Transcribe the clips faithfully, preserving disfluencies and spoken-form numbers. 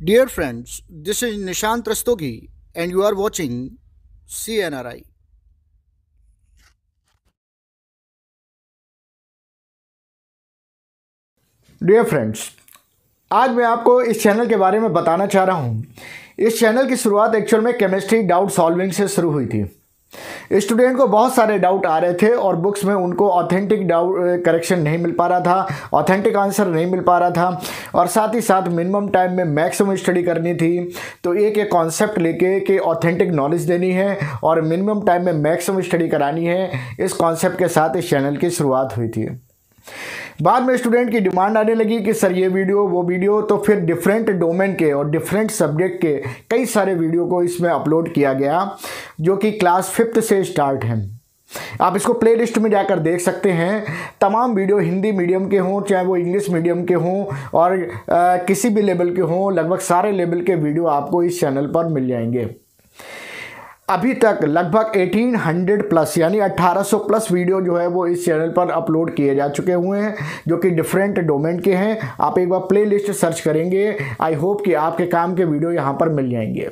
Dear friends, this is Nishant Rastogi and you are watching C N R I. Dear friends, आज मैं आपको इस channel के बारे में बताना चाह रहा हूँ। इस चैनल की शुरुआत एक्चुअल में केमिस्ट्री डाउट सॉल्विंग से शुरू हुई थी। स्टूडेंट को बहुत सारे डाउट आ रहे थे और बुक्स में उनको ऑथेंटिक डाउट करेक्शन नहीं मिल पा रहा था, ऑथेंटिक आंसर नहीं मिल पा रहा था और साथ ही साथ मिनिमम टाइम में मैक्सिमम स्टडी करनी थी। तो एक एक कॉन्सेप्ट लेके कि ऑथेंटिक नॉलेज देनी है और मिनिमम टाइम में मैक्सिमम स्टडी करानी है, इस कॉन्सेप्ट के साथ इस चैनल की शुरुआत हुई थी। बाद में स्टूडेंट की डिमांड आने लगी कि सर ये वीडियो वो वीडियो, तो फिर डिफरेंट डोमेन के और डिफरेंट सब्जेक्ट के कई सारे वीडियो को इसमें अपलोड किया गया, जो कि क्लास फिफ्थ से स्टार्ट हैं। आप इसको प्लेलिस्ट में जाकर देख सकते हैं। तमाम वीडियो हिंदी मीडियम के हों, चाहे वो इंग्लिश मीडियम के हों और आ, किसी भी लेवल के हों, लगभग सारे लेवल के वीडियो आपको इस चैनल पर मिल जाएंगे। अभी तक लगभग अठारह सौ प्लस यानी अठारह सौ प्लस वीडियो जो है वो इस चैनल पर अपलोड किए जा चुके हुए हैं, जो कि डिफरेंट डोमेन के हैं। आप एक बार प्लेलिस्ट सर्च करेंगे, आई होप कि आपके काम के वीडियो यहाँ पर मिल जाएंगे।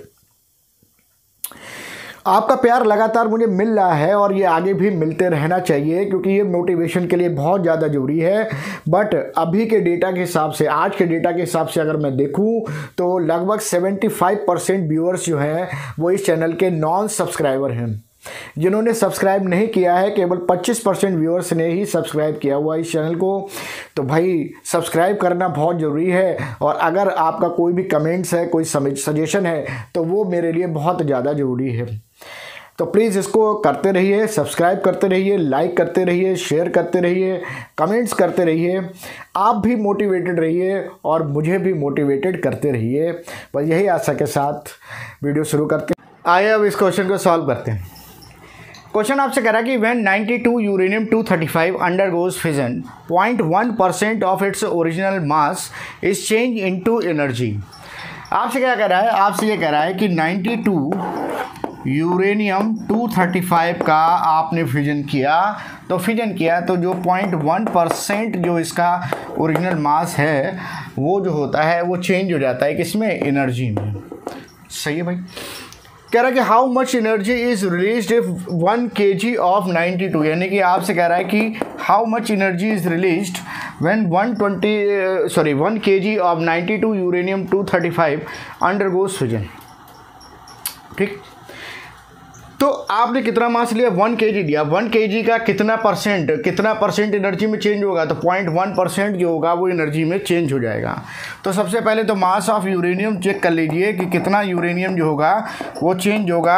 आपका प्यार लगातार मुझे मिल रहा है और ये आगे भी मिलते रहना चाहिए, क्योंकि ये मोटिवेशन के लिए बहुत ज़्यादा ज़रूरी है। बट अभी के डेटा के हिसाब से, आज के डेटा के हिसाब से अगर मैं देखूं तो लगभग पचहत्तर परसेंट व्यूअर्स जो हैं वो इस चैनल के नॉन सब्सक्राइबर हैं। जिन्होंने सब्सक्राइब नहीं किया है, केवल पच्चीस परसेंट व्यूअर्स ने ही सब्सक्राइब किया हुआ इस चैनल को। तो भाई सब्सक्राइब करना बहुत ज़रूरी है और अगर आपका कोई भी कमेंट्स है, कोई सजेशन है, तो वो मेरे लिए बहुत ज़्यादा ज़रूरी है। तो प्लीज़ इसको करते रहिए, सब्सक्राइब करते रहिए, लाइक करते रहिए, शेयर करते रहिए, कमेंट्स करते रहिए। आप भी मोटिवेटेड रहिए और मुझे भी मोटिवेटेड करते रहिए। बस यही आशा के साथ वीडियो शुरू करते हैं। आइए अब इस क्वेश्चन को सॉल्व करते हैं। क्वेश्चन आपसे कह रहा है कि when ninety two uranium two thirty five undergoes fission, zero point one percent of its original mass is change into energy. आपसे क्या कह रहा है? आपसे ये कह रहा है कि ninety two uranium two thirty five का आपने फिजन किया, तो फिजन किया तो जो ज़ीरो पॉइंट वन परसेंट जो इसका ओरिजिनल मास है वो जो होता है वो चेंज हो जाता है किसमें? एनर्जी में। सही है भाई। कह रहा है कि how much energy is released if one K G of ninety to, यानी कि आपसे कह रहा है कि how much energy is released when one twenty sorry one K G of ninety two uranium two thirty five undergoes fission. ठीक, तो आपने कितना मास लिया? वन के जी लिया। वन के जी का कितना परसेंट कितना परसेंट एनर्जी में चेंज होगा? तो पॉइंट वन परसेंट जो होगा वो एनर्जी में चेंज हो जाएगा। तो सबसे पहले तो मास ऑफ यूरेनियम चेक कर लीजिए कि कितना यूरेनियम जो होगा वो चेंज होगा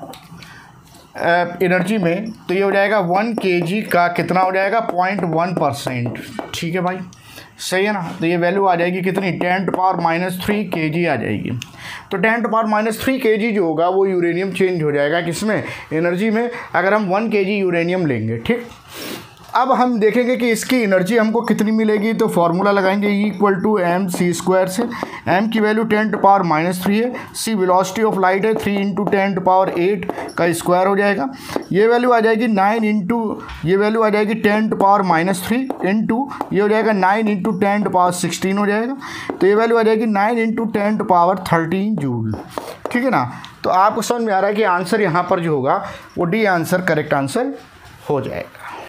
एनर्जी में। तो ये हो जाएगा वन के जी का कितना हो जाएगा? Point one percent. ठीक है भाई, सही है ना। तो ये वैल्यू आ जाएगी कितनी? Ten to power minus three K G आ जाएगी। तो ten to power minus three K G जो होगा वो यूरेनियम चेंज हो जाएगा किसमें? एनर्जी में, अगर हम वन के जी यूरेनियम लेंगे। ठीक, अब हम देखेंगे कि इसकी एनर्जी हमको कितनी मिलेगी। तो फार्मूला लगाएंगे E equal to M C square से। एम की value ten to power minus three है, सी वेलोसिटी ऑफ लाइट है, three into ten to power eight का स्क्वायर हो जाएगा। ये वैल्यू आ जाएगी नाइन इंटू ये वैल्यू आ जाएगी ten to power minus three into ये हो जाएगा nine into ten to power sixteen हो जाएगा। तो ये वैल्यू आ जाएगी nine into ten to power thirteen joule. ठीक है ना। तो आपको समझ में आ रहा है कि आंसर यहाँ पर जो होगा वो डी आंसर करेक्ट आंसर हो जाएगा।